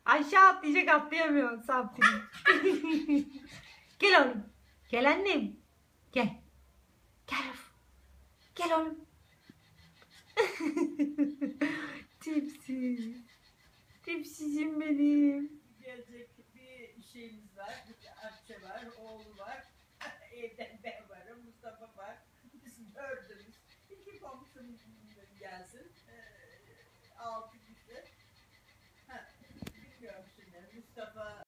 Aşağı atlayacak, atlayamıyor. Saptırın. Gel oğlum. Gel annem. Gel. Gel. Gel oğlum. Tipsiz. Tipsizim benim. Gelecek bir şeyimiz var. Bir Akçe var, oğlu var. Evden ben varım, Mustafa var. Biz dördümüz. İki komşum gelsin. Altı kişi. Bilmiyorum şimdi. Mustafa